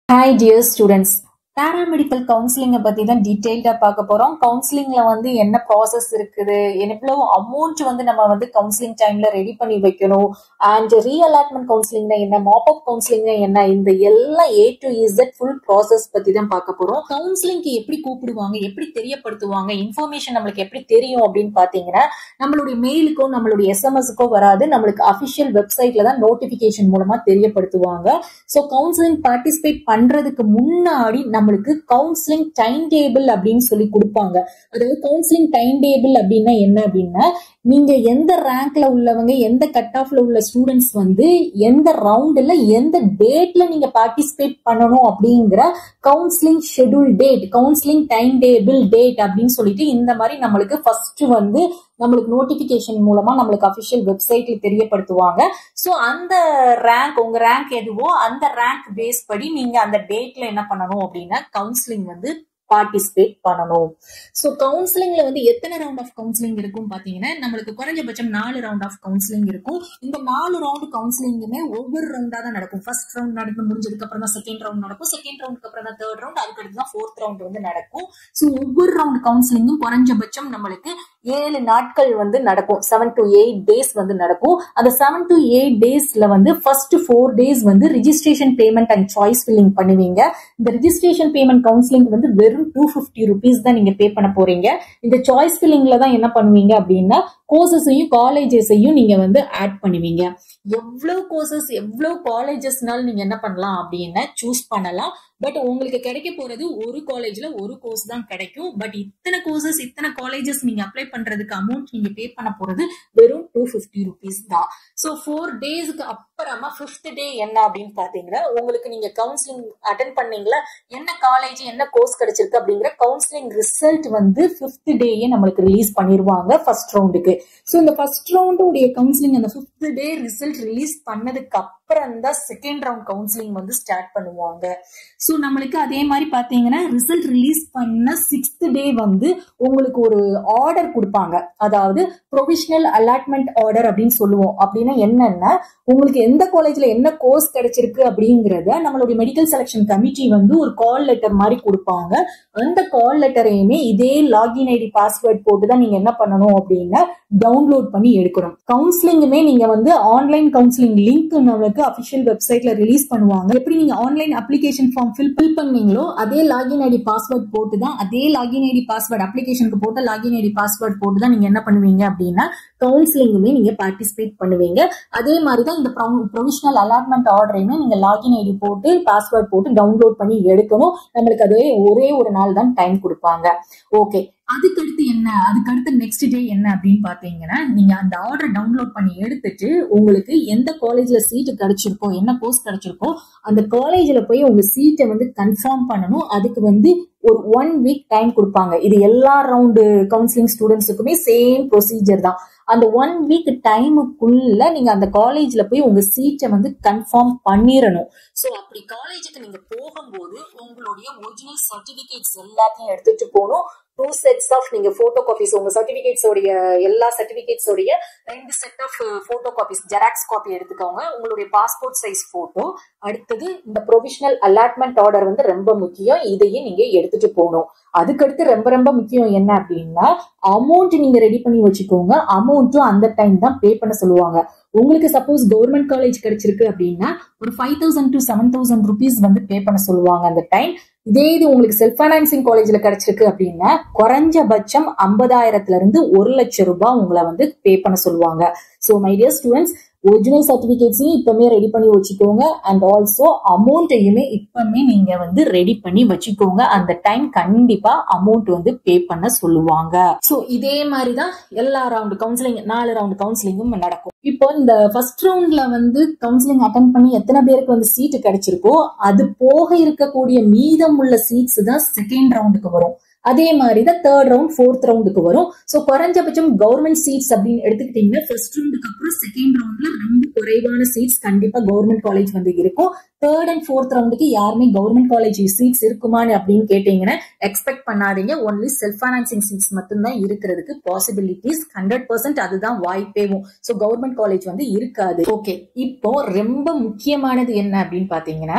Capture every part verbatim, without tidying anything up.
Hi dear students. Paramedical counseling பத்தி தான் டீடைல்டா பார்க்க போறோம். கவுன்சிலிங்ல வந்து என்ன ப்ராசஸ் இருக்குது, எவ்வளவு அமௌண்ட் வந்து நம்ம வந்து கவுன்சிலிங் டைம்ல ரெடி பண்ணி வைக்கணும், அண்ட் ரீஅலாட்மெண்ட் கவுன்சிலிங்னா என்ன, மாப் அப் கவுன்சிலிங்னா என்ன, இந்த எல்லாம் A to Z full process பத்தி தான் பார்க்க போறோம். கவுன்சிலிங்க்கு எப்படி கூப்பிடுவாங்க, எப்படி தெரியப்படுத்துவாங்க, இன்ஃபர்மேஷன் நம்மளுக்கு எப்படி தெரியும் அப்படின்னு பாத்தீங்கன்னா, நம்மளுடைய மெயிலுக்கோ நம்மளுடைய எஸ்எம்எஸ்க்கோ வராது, நம்மளுக்கு அபிஷியல் வெப்சைட்ல தான் நோட்டிபிகேஷன் மூலமா தெரியப்படுத்துவாங்க. ஸோ கவுன்சிலிங் பார்ட்டிசிபேட் பண்றதுக்கு முன்னாடி நம்மளுக்கு கவுன்சிலிங் டைம் டேபிள் அப்படின்னு சொல்லி கொடுப்பாங்க. அதாவது கவுன்சிலிங் டைம் டேபிள் அப்படின்னா என்ன அப்படின்னா, நீங்க எந்த ரேங்க்ல உள்ளவங்க, எந்த கட் ஆஃப்ல உள்ள ஸ்டூடெண்ட்ஸ் வந்து எந்த ரவுண்ட்ல எந்த டேட்ல நீங்க பார்ட்டிசிபேட் பண்ணணும் அப்படிங்கிற counselling schedule date, counselling time table date அப்படின்னு சொல்லிட்டு இந்த மாதிரி நம்மளுக்கு ஃபர்ஸ்ட் வந்து நம்மளுக்கு நோட்டிபிகேஷன் மூலமா நம்மளுக்கு அபிஷியல் வெப்சைட்ல தெரியப்படுத்துவாங்க. சோ அந்த ரேங்க், உங்க ரேங்க் எதுவோ அந்த ரேங்க் பேஸ் படி நீங்க அந்த டேட்ல என்ன பண்ணணும் அப்படின்னா கவுன்சிலிங் வந்து பார்ட்டிசிபேட் பண்ணணும். சோ கவுன்சிலிங்ல வந்து எத்தனை ரவுண்ட் ஆஃப் கவுன்சிலிங் இருக்கும் பாத்தீங்கன்னா, நம்மளுக்கு குறைஞ்சபட்சம் நாலு ரவுண்ட் ஆஃப் கவுன்சிலிங் இருக்கும். இந்த நாலு ரவுண்ட் கவுன்சிலிங்குமே ஒவ்வொரு ரவுண்டா தான் நடக்கும். ஃபர்ஸ்ட் ரவுண்ட் நடந்து முடிஞ்சதுக்கு அப்புறம் தான் செகண்ட் ரவுண்ட் நடக்கும், செகண்ட் ரவுண்டுக்கு அப்புறம் தான் தேர்ட் ரவுண்ட், அதுக்கு அடுத்து தான் ஃபோர்த் ரவுண்ட் வந்து நடக்கும். சோ ஒவ்வொரு ரவுண்ட் கவுன்சிலிங்கும் குறைஞ்சபட்சம் நம்மளுக்கு ஏழு நாட்கள் வந்து நடக்கும். செவன் டு எயிட் டேஸ் வந்து நடக்கும். அந்த செவன் டு எயிட் டேஸ்ல வந்து ஃபர்ஸ்ட் ஃபோர் டேஸ் வந்து registration payment and choice filling பண்ணுவீங்க. இந்த ரிஜிஸ்ட்ரேஷன் பேமெண்ட் கவுன்சிலிங் வந்து வெறும் டூ பிப்டி ருபீஸ் தான் நீங்க பே பண்ண போறீங்க. இந்த சாய்ஸ் ஃபில்லிங்ல தான் என்ன பண்ணுவீங்க அப்படின்னா கோர்சஸையும் காலேஜஸையும் நீங்க வந்து ஆட் பண்ணுவீங்க. எவ்வளவு கோர்சஸ் எவ்வளவு காலேஜஸ்னாலும் நீங்க என்ன பண்ணலாம் அப்படின்னா சூஸ் பண்ணலாம். பட் உங்களுக்கு கிடைக்க போறது ஒரு காலேஜ்ல ஒரு கோர்ஸ் தான் கிடைக்கும். பட் இத்தனை கோர்சஸ் இத்தனை காலேஜஸ் நீங்க அப்ளை பண்றதுக்கு அமௌண்ட் நீங்க பே பண்ண போறது வெறும் டூ பிப்டி ருபீஸ் தான். சோ ஃபோர் டேஸ்க்கு அப்புறமா பிப்த் டே என்ன அப்படின்னு பாத்தீங்கன்னா, உங்களுக்கு நீங்க கவுன்சிலிங் அட்டென்ட் பண்ணீங்களா, என்ன காலேஜ் என்ன கோர்ஸ் கிடைச்சிருக்கு அப்படிங்கிற கவுன்சிலிங் ரிசல்ட் வந்து பிப்த் டேயே நம்மளுக்கு ரிலீஸ் பண்ணிருவாங்க ஃபர்ஸ்ட் ரவுண்டுக்கு. சோ இந்த ஃபர்ஸ்ட் ரவுண்டுடைய கவுன்சிலிங் அந்த பிப்த் டே ரிசல்ட் ரிலீஸ் பண்ணதுக்கு அப்புறம் தான் செகண்ட் ரவுண்ட் கவுன்சிலிங் வந்து ஸ்டார்ட் பண்ணுவாங்க. சோ நம்மளுக்கு அதே மாதிரி பாத்தீங்கன்னா ரிசல்ட் ரிலீஸ் பண்ண சிக்ஸ்த் டே வந்து உங்களுக்கு ஒரு ஆர்டர் கொடுப்பாங்க. அதாவது ப்ரொவிஷனல் அலாட்மெண்ட் ஆர்டர் அப்படின்னு சொல்லுவோம். அப்படின்னா என்னன்னா, உங்களுக்கு எந்த காலேஜ்ல என்ன கோர்ஸ் கிடைச்சிருக்கு அப்படிங்கறத நம்மளுடைய மெடிக்கல் செலக்ஷன் கமிட்டி வந்து ஒரு கால் லெட்டர் மாதிரி கொடுப்பாங்க. அந்த கால் லெட்டரையுமே இதே லாகின் ஐடி பாஸ்வேர்ட் போட்டுதான் நீங்க என்ன பண்ணணும் அப்படின்னா டவுன்லோட் பண்ணி எடுக்கணும். கவுன்சிலிங்குமே நீங்க வந்து ஆன்லைன் கவுன்சிலிங் லிங்க் நம்மளுக்கு அபிஷியல் வெப்சைட்ல ரிலீஸ் பண்ணுவாங்க. எப்படி நீங்க ஆன்லைன் அப்ளிகேஷன் ஃபார்ம் ஃபில் பண்ணீங்களோ அதே லாகின் ஐடி பாஸ்வேர்ட் போட்டு தான், அதே லாகின் ஐடி பாஸ்வேர்ட் அப்ளிகேஷனுக்கு போட்ட லாகின் ஐடி பாஸ்வேர்ட் போட்டு தான் நீங்க என்ன பண்ணுவீங்க அப்படின்னா கவுன்சிலிங்குமே நீங்க பார்ட்டிசிபேட் பண்ணுவீங்க. அதே மாதிரி தான் இந்த ப்ரொவிஷனல் அலாட்மெண்ட் ஆர்டரையுமே நீங்க லாகின் ஐடி போட்டு பாஸ்வேர்ட் போட்டு டவுன்லோட் பண்ணி எடுக்கணும். நம்மளுக்கு அது ஒரே ஒரு நாள் தான் டைம் கொடுப்பாங்க. ஓகே, அதுக்கடுத்து என்ன, அதுக்கடுத்து நெக்ஸ்ட் டே என்ன அப்படின்னு பாத்தீங்கன்னா, நீங்க அந்த ஆர்டர் டவுன்லோட் பண்ணி எடுத்துட்டு உங்களுக்கு எந்த காலேஜ்ல சீட்டு கிடைச்சிருக்கோ, என்ன கோர்ஸ் கிடைச்சிருக்கோ அந்த காலேஜ்ல போய் உங்க சீட்டை வந்து கன்ஃபார்ம் பண்ணணும். அதுக்கு வந்து ஒரு ஒன் வீக் டைம் கொடுப்பாங்க. இது எல்லா ரவுண்டு கவுன்சிலிங் ஸ்டூடெண்ட்ஸுக்குமே சேம் ப்ரொசீஜர் தான். அந்த ஒன் வீக் டைமுக்குள்ள நீங்க அந்த காலேஜ்ல போய் உங்க சீட்டை வந்து கன்ஃபார்ம் பண்ணிடணும். சோ அப்படி காலேஜுக்கு நீங்க போகும்போது உங்களுடைய ஒரிஜினல் சர்டிபிகேட்ஸ் எல்லாத்தையும் எடுத்துட்டு போகணும். டூ செட்ஸ் ஆஃப் நீங்க போட்டோ காப்பீஸ், உங்க சர்டிபிகேட்ஸ் உடைய எல்லா சர்டிபிகேட்ஸ் உடைய ரெண்டு set of photocopies, xerox copy எடுத்துக்கோங்க. உங்களுடைய பாஸ்போர்ட் சைஸ் போட்டோ, அடுத்தது இந்த ப்ரொவிஷனல் அலாட்மெண்ட் ஆர்டர் வந்து ரொம்ப முக்கியம், இதையும் நீங்க எடுத்துட்டு போகணும். அதுக்கடுத்து ரொம்ப ரொம்ப முக்கியம் என்ன அப்படின்னா அமௌண்ட் நீங்க ரெடி பண்ணி வச்சுக்கோங்க. அமௌண்ட்டும் அந்த டைம் தான் பே பண்ண சொல்லுவாங்க. உங்களுக்கு சப்போஸ் கவர்மெண்ட் காலேஜ் கிடைச்சிருக்கு அப்படின்னா ஒரு five thousand to seven thousand rupees வந்து பே பண்ண சொல்லுவாங்க அந்த டைம். இதே இது உங்களுக்கு செல்ஃப் பைனான்சிங் காலேஜ்ல கிடைச்சிருக்கு அப்படின்னா குறைஞ்சபட்சம் ஐம்பதாயிரத்துல இருந்து ஒரு லட்சம் ரூபாய் உங்களை வந்து பே பண்ண சொல்லுவாங்க. So my dear students, original சர்டிபிகேட்ஸையும் இப்பவுமே ரெடி பண்ணி வச்சுக்கோங்க. அண்ட் ஆல்சோ அமௌண்ட்டையுமே இப்பவுமே நீங்க வந்து ரெடி பண்ணி வச்சுக்கோங்க. அந்த டைம் கண்டிப்பா அமௌண்ட் வந்து பே பண்ண சொல்லுவாங்க. சோ இதே மாதிரிதான் எல்லா ரவுண்ட் கவுன்சிலிங், நாலு ரவுண்ட் கவுன்சிலிங்கும் நடக்கும். இப்போ இந்த ஃபர்ஸ்ட் ரவுண்ட்ல வந்து கவுன்சிலிங் அட்டென்ட் பண்ணி எத்தனை பேருக்கு வந்து சீட்டு கிடைச்சிருக்கோ அது போக இருக்கக்கூடிய மீதம் உள்ள சீட்ஸ் தான் செகண்ட் ரவுண்டுக்கு வரும். அதே மாதிரி தான் தேர்ட் ரவுண்ட் ஃபோர்த் ரவுண்டுக்கு வரும். சோ குறைஞ்சபட்சம் கவர்மெண்ட் சீட்ஸ் அப்படின்னு எடுத்துக்கிட்டீங்கன்னா ஃபர்ஸ்ட் ரவுண்டுக்கு அப்புறம் செகண்ட் ரவுண்ட்ல ரொம்ப குறைவான சீட்ஸ் கண்டிப்பா கவர்மெண்ட் காலேஜ் வந்து இருக்கும். தேர்ட் அண்ட் ஃபோர்த் ரவுண்டுக்கு யாருமே கவர்மெண்ட் காலேஜ் சீட்ஸ் இருக்குமான்னு அப்படின்னு கேட்டீங்கன்னா எக்ஸ்பெக்ட் பண்ணாதீங்க. ஒன்லி செல்ஃப் பைனான்சிங் சீட்ஸ் மட்டும்தான் இருக்கிறதுக்கு பாசிபிலிட்டிஸ். ஹண்ட்ரட் பர்சன்ட் அதுதான் வாய்ப்பேவும். சோ கவர்மெண்ட் காலேஜ் வந்து இருக்காது. ஓகே, இப்போ ரொம்ப முக்கியமானது என்ன அப்படின்னு பாத்தீங்கன்னா,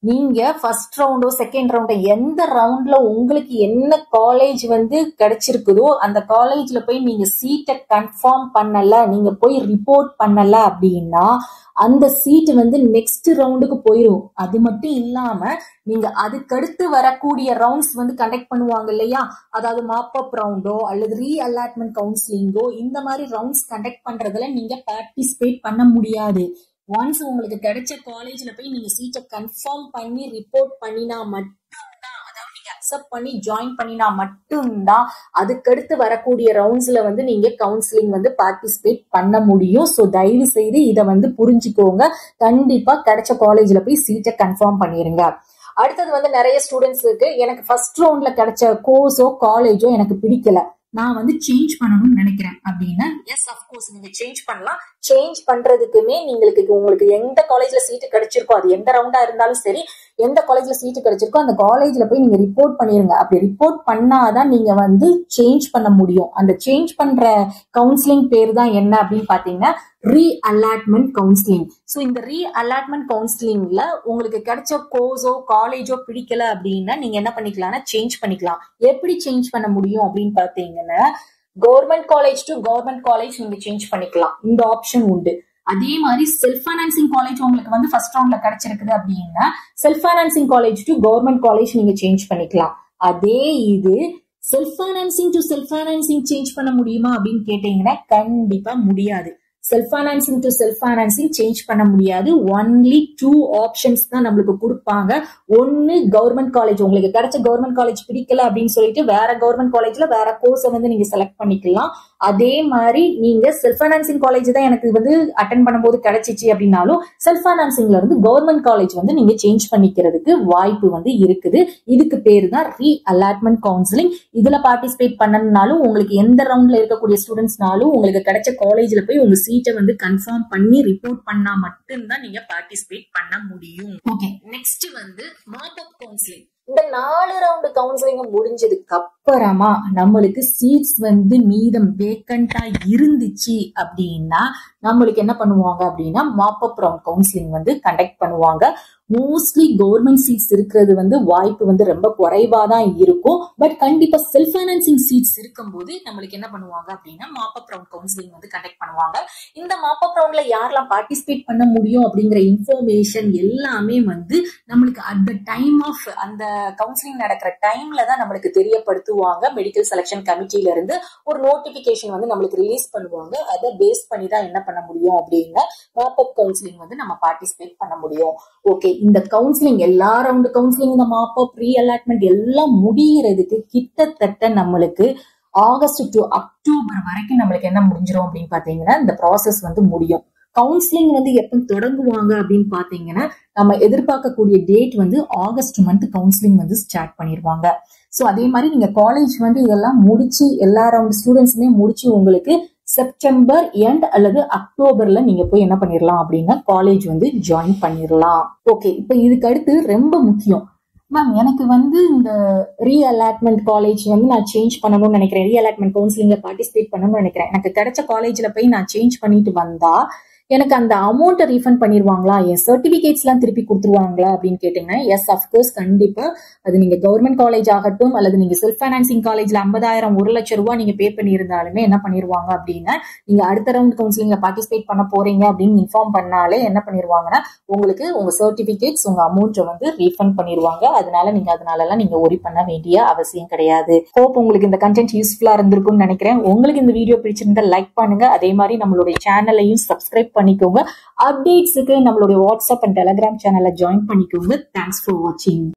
நீங்க ஃபர்ஸ்ட் ரவுண்டோ செகண்ட் ரவுண்டோ எந்த ரவுண்ட்ல உங்களுக்கு என்ன காலேஜ் வந்து கிடைச்சிருக்குதோ அந்த காலேஜ்ல போய் நீங்க சீட்டை கன்ஃபார்ம் பண்ணல, நீங்க போய் ரிப்போர்ட் பண்ணல அப்படின்னா அந்த சீட் வந்து நெக்ஸ்ட் ரவுண்டுக்கு போயிடும். அது மட்டும் இல்லாம நீங்க அதுக்கடுத்து வரக்கூடிய ரவுண்ட்ஸ் வந்து கண்டக்ட் பண்ணுவாங்க இல்லையா, அதாவது மாப் அப் ரவுண்டோ அல்லது ரீ அலாட்மெண்ட் கவுன்சிலிங்கோ இந்த மாதிரி ரவுண்ட்ஸ் கண்டக்ட் பண்றதுல நீங்க பார்ட்டிசிபேட் பண்ண முடியாது. ஒன்ஸ் உங்களுக்கு கிடைச்ச காலேஜ்ல போய் நீங்க சீட்டை கன்ஃபார்ம் பண்ணி ரிப்போர்ட் பண்ணினா மட்டும்தான், அதாவது நீங்க அக்செப்ட் பண்ணி ஜாயின் பண்ணினா மட்டும்தான் அதுக்கடுத்து வரக்கூடிய ரவுண்ட்ஸ்ல வந்து நீங்க கவுன்சிலிங் வந்து பார்ட்டிசிபேட் பண்ண முடியும். ஸோ தயவு செய்து இதை வந்து புரிஞ்சுக்கோங்க. கண்டிப்பா கிடைச்ச காலேஜ்ல போய் சீட்டை கன்ஃபார்ம் பண்ணிருங்க. அடுத்தது வந்து நிறைய ஸ்டூடெண்ட்ஸுக்கு எனக்கு ஃபர்ஸ்ட் ரவுண்ட்ல கிடைச்ச கோர்ஸோ காலேஜோ எனக்கு பிடிக்கல, நான் வந்து சேஞ்ச் பண்ணணும்னு நினைக்கிறேன் அப்படின்னா எஸ் அஃப்கோர்ஸ் நீங்க சேஞ்ச் பண்ணலாம். சேஞ்ச் பண்றதுக்குமே நீங்களுக்கு உங்களுக்கு எந்த காலேஜ்ல சீட்டு கிடைச்சிருக்கோ, அது எந்த ரவுண்டா இருந்தாலும் சரி, எந்த காலேஜ்ல சீட்டு கிடைச்சிருக்கோ அந்த காலேஜ்ல போய் நீங்க ரிப்போர்ட் பண்ணிருங்க. அப்படி ரிப்போர்ட் பண்ணாதான் நீங்க வந்து சேஞ்ச் பண்ண முடியும். அந்த சேஞ்ச் பண்ற கவுன்சிலிங் பேர் தான் என்ன அப்படின்னு பாத்தீங்கன்னா ரீ அலாட்மெண்ட் கவுன்சிலிங். ஸோ இந்த ரீ அலாட்மெண்ட் கவுன்சிலிங்ல உங்களுக்கு கிடைச்ச கோர்ஸோ காலேஜோ பிடிக்கல அப்படின்னா நீங்க என்ன பண்ணிக்கலாம்னா சேஞ்ச் பண்ணிக்கலாம். எப்படி சேஞ்ச் பண்ண முடியும் அப்படின்னு பாத்தீங்கன்னா government college to government college நீங்க சேஞ்ச் பண்ணிக்கலாம். இந்த ஆப்ஷன் உண்டு. அதே மாதிரி செல்ஃப் பைனான்சிங் காலேஜ் உங்களுக்கு வந்து ஃபர்ஸ்ட் ரவுண்ட்ல கிடைச்சிருக்குது அப்படின்னா self financing college to government college நீங்க சேஞ்ச் பண்ணிக்கலாம். அதே இது self financing to self financing change பண்ண முடியுமா அப்படின்னு கேட்டீங்கன்னா கண்டிப்பா முடியாது. Self financing to self financing change பண்ண முடியாது. ஒன்லி டூ ஆப்ஷன்ஸ் தான் நம்மளுக்கு கொடுப்பாங்க. ஒன்னு கவர்மெண்ட் காலேஜ், உங்களுக்கு கிடைச்ச கவர்மெண்ட் காலேஜ் பிடிக்கல அப்படின்னு சொல்லிட்டு வேற கவர்மெண்ட் காலேஜ்ல வேற கோர்ஸை வந்து நீங்க செலக்ட் பண்ணிக்கலாம். அதே மாதிரி நீங்க செல்ஃப் பைனான்சிங் காலேஜ் தான் எனக்கு வந்து அட்டென்ட் பண்ணும்போது கிடைச்சிச்சு அப்படின்னாலும் செல்ஃப் பைனான்சிங்ல இருந்து கவர்மெண்ட் காலேஜ் வந்து நீங்க சேஞ்ச் பண்ணிக்கிறதுக்கு வாய்ப்பு வந்து இருக்குது. இதுக்கு பேரு தான் ரீ அலாட்மெண்ட் கவுன்சிலிங். இதுல பார்ட்டிசிபேட் பண்ணனாலும் உங்களுக்கு எந்த ரவுண்ட்ல இருக்கக்கூடிய ஸ்டூடெண்ட்ஸ்னாலும் உங்களுக்கு கிடைச்ச காலேஜ்ல போய் உங்க சீட்டை வந்து கன்ஃபார்ம் பண்ணி ரிப்போர்ட் பண்ணா மட்டும்தான் நீங்க பார்ட்டிசிபேட் பண்ண முடியும். ஓகே, நெக்ஸ்ட் வந்து மாப் அப் கவுன்சிலிங். இந்த நாலு ரவுண்டு கவுன்சிலிங் முடிஞ்சதுக்கு அப்புறமா நம்மளுக்கு சீட்ஸ் வந்து மீதம் வேக்கண்டா இருந்துச்சு அப்படின்னா நம்மளுக்கு என்ன பண்ணுவாங்க அப்படின்னா மாப் அப் ரவுண்ட் கவுன்சிலிங் வந்து கண்டக்ட் பண்ணுவாங்க. மோஸ்ட்லி கவர்மெண்ட் சீட்ஸ் இருக்கிறது வந்து வாய்ப்பு வந்து ரொம்ப குறைவா தான் இருக்கும். பட் கண்டிப்பா செல்ஃப் பைனான்சிங் சீட்ஸ் இருக்கும்போது நம்மளுக்கு என்ன பண்ணுவாங்க அப்படின்னா மாப் அப் ரவுண்ட் கவுன்சிலிங் வந்து கண்டக்ட் பண்ணுவாங்க. இந்த மாப் அப் ரவுண்ட்ல யாரெல்லாம் பார்ட்டிசிபேட் பண்ண முடியும் அப்படிங்கிற இன்ஃபர்மேஷன் எல்லாமே வந்து நம்மளுக்கு அட் த டைம் ஆஃப் அந்த கவுன்சிலிங் நடக்கிற டைம்ல தான் நம்மளுக்கு தெரியப்படுத்துவாங்க. மெடிக்கல் செலக்ஷன் கமிட்டில இருந்து ஒரு நோட்டிபிகேஷன் வந்து நம்மளுக்கு ரிலீஸ் பண்ணுவாங்க. அதை பேஸ் பண்ணி தான் என்ன பண்ண முடியும் அப்படின்னா மாப் அப் கவுன்சிலிங் வந்து நம்ம பார்ட்டிசிபேட் பண்ண முடியும். ஓகே, இந்த கவுன்சிலிங் எல்லா ரவுண்டு கவுன்சிலிங் இந்த மாப் அப் ரீ அலாட்மெண்ட் எல்லாம் முடிகிறதுக்கு கிட்டத்தட்ட நம்மளுக்கு ஆகஸ்ட் டு அக்டோபர் வரைக்கும் நம்மளுக்கு என்ன முடிஞ்சிடும் அப்படின்னு பாத்தீங்கன்னா இந்த ப்ராசஸ் வந்து முடியும். கவுன்சிலிங் வந்து எப்ப தொடங்குவாங்க அப்படின்னு பாத்தீங்கன்னா நம்ம எதிர்பார்க்கக்கூடிய டேட் வந்து ஆகஸ்ட் மந்த் கவுன்சிலிங் வந்து ஸ்டார்ட் பண்ணிடுவாங்க. ஸோ அதே மாதிரி நீங்க காலேஜ் வந்து இதெல்லாம் முடிச்சு எல்லா ரவுண்ட் ஸ்டூடெண்ட்ஸுமே முடிச்சு உங்களுக்கு செப்டம்பர் எண்ட் அல்லது அக்டோபர்ல நீங்க போய் என்ன பண்ணிடலாம் அப்படின்னா காலேஜ் வந்து ஜாயின் பண்ணிடலாம். ஓகே, இப்ப இதுக்கு அடுத்து ரொம்ப முக்கியம் மேம், எனக்கு வந்து இந்த ரீ அலாட்மெண்ட் காலேஜ் வந்து நான் சேஞ்ச் பண்ணணும்னு நினைக்கிறேன், ரீ அலாட்மெண்ட் கவுன்சிலிங்ல பார்ட்டிசிபேட் பண்ணணும்னு நினைக்கிறேன், எனக்கு கிடைச்ச காலேஜ்ல போய் நான் சேஞ்ச் பண்ணிட்டு வந்தா எனக்கு அந்த அமௌண்ட்டை ரீஃபண்ட் பண்ணிடுவாங்களா, என் சர்டிபிகேட்ஸ் எல்லாம் திருப்பி கொடுத்துருவாங்களா அப்படின்னு கேட்டீங்கன்னா எஸ் அஃப்கோர்ஸ் கண்டிப்பா. அது நீங்க கவர்மெண்ட் காலேஜ் ஆகட்டும் அல்லது நீங்க செல்ஃப் பைனான்சிங் காலேஜ்ல ஐம்பதாயிரம் ஒரு லட்சம் ரூபாய் நீங்க பே பண்ணியிருந்தாலுமே என்ன பண்ணிடுவாங்க அப்படின்னா நீங்க அடுத்த ரவுண்ட் கவுன்சிலிங்ல பார்ட்டிசிபேட் பண்ண போறீங்க அப்படின்னு இன்ஃபார்ம் பண்ணாலே என்ன பண்ணிடுவாங்கன்னா உங்களுக்கு உங்க சர்டிபிகேட்ஸ் உங்க அமௌண்ட்டை வந்து ரீஃபண்ட் பண்ணிடுவாங்க. அதனால நீங்க அதனால எல்லாம் நீங்க ஒரி பண்ண வேண்டிய அவசியம் கிடையாது. ஹோப் உங்களுக்கு இந்த கண்டென்ட் யூஸ்ஃபுல்லா இருந்திருக்கும்னு நினைக்கிறேன். உங்களுக்கு இந்த வீடியோ பிடிச்சிருந்தா லைக் பண்ணுங்க. அதே மாதிரி நம்மளுடைய சேனலையும் சப்ஸ்கிரைப் பண்ணிக்கோங்க. அப்டேட்ஸுக்கு நம்மளுடைய வாட்ஸ்அப் அண்ட் டெலிகிராம் சேனலை ஜாயின் பண்ணிக்கோங்க. தேங்க்ஸ் ஃபார் வாட்சிங்.